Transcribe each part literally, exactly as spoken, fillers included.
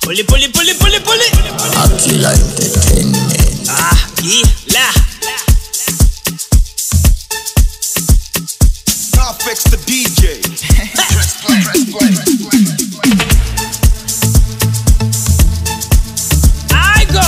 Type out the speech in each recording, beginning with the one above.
Phuliphuli, Phuliphuli, Phuliphuli. Akila entertainment. Akila. I'll fix the D J. Press play, press play, press play. I go.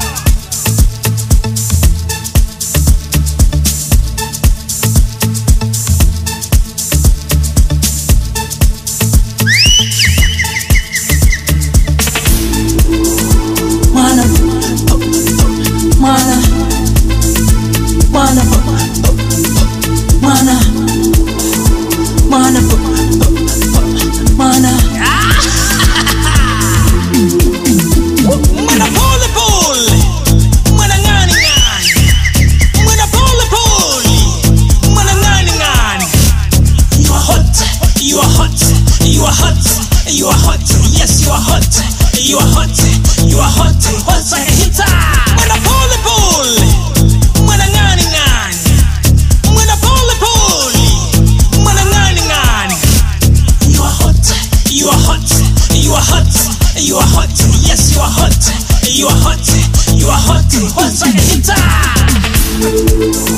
Mwana, Mwana, Mwana, Mwana, Mwana, Mwana. Mwana Phuliphuli, Mwana ngani ngani, Mwana Phuliphuli, Mwana ngani ngani. You are hot, you are hot, you are hot, you are hot. Yes, you are hot, you are hot, you are hot. Hot like a hitter. Mwana Phuliphuli, Mwana ngani ngani, Mwana Phuliphuli, Mwana ngani ngani. You are hot, you are hot, you are hot, you are hot. Yes, you are hot, you are hot, you are hot. Hot like a hitter.